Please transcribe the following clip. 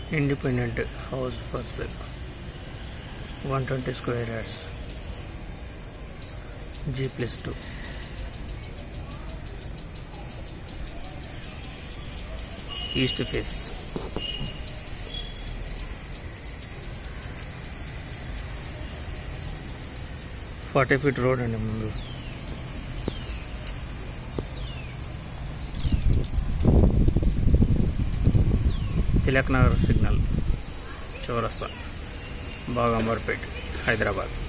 Independent house for sale, 120 square yards, G+2. East face. 40 feet road and mundu. Tilak Nagar signal, Chaurasta, Bagambarpet, Hyderabad.